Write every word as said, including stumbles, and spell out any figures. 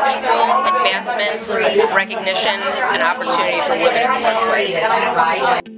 equal advancement, recognition, and opportunity for women in the workplace.